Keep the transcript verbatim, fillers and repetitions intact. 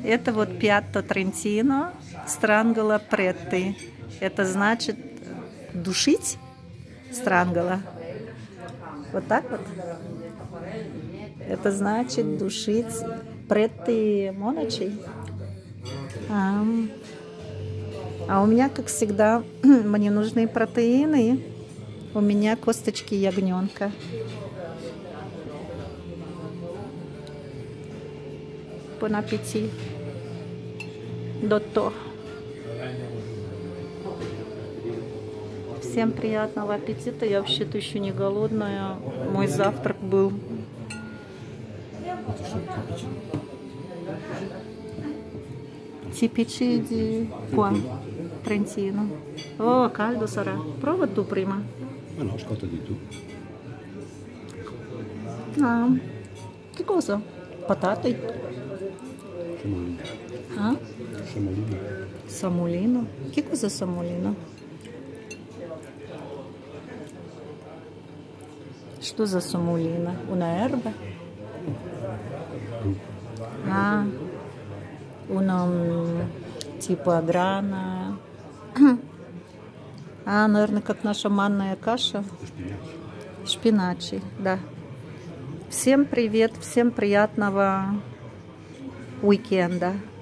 Это вот пьятто Трентино, странгола претти. Это значит душить, странгола. Вот так вот. Это значит душить претти моночи. А, а у меня, как всегда, мне нужны протеины. У меня косточки ягненка. Бон аппетит, доктор. Всем приятного аппетита. Я вообще-то еще не голодная. Мой завтрак был. Tipici di qua, Trentino. Oh, caldo sarà. Prova tu prima. Ma no, ascolta di tu. Ah, che cosa? Patate? Semolino. Ah? Semolino. Samolino? Che cosa samolino? Что за самолина? Una erba? А, una типа грана. А, наверное, как наша манная каша. Шпиначи, да. Всем привет, всем приятного уикенда.